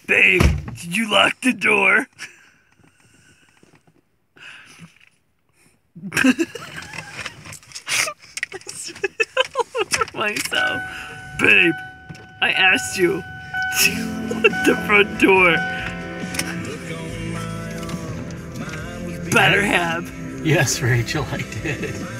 Babe, did you lock the door? For myself. Babe, I asked you to lock the front door. You better have. Yes, Rachel, I did.